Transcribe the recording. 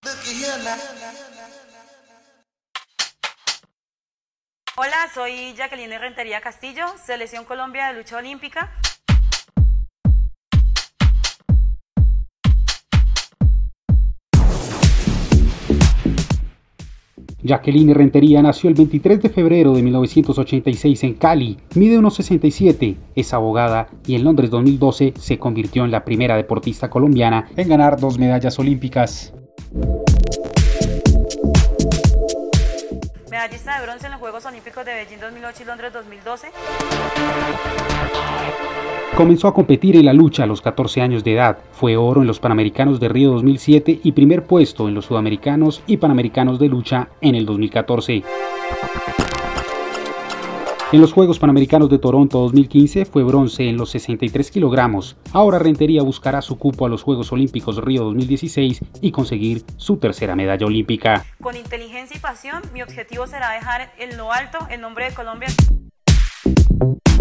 Hola, soy Jacqueline Rentería Castillo, Selección Colombia de Lucha Olímpica. Jacqueline Rentería nació el 23 de febrero de 1986 en Cali, mide unos 67, es abogada y en Londres 2012 se convirtió en la primera deportista colombiana en ganar 2 medallas olímpicas. Medallista de bronce en los Juegos Olímpicos de Beijing 2008 y Londres 2012. Comenzó a competir en la lucha a los 14 años de edad, fue oro en los Panamericanos de Río 2007 y primer puesto en los Sudamericanos y Panamericanos de lucha en el 2014. En los Juegos Panamericanos de Toronto 2015 fue bronce en los 63 kilogramos. Ahora Rentería buscará su cupo a los Juegos Olímpicos Río 2016 y conseguir su tercera medalla olímpica. Con inteligencia y pasión, mi objetivo será dejar en lo alto el nombre de Colombia.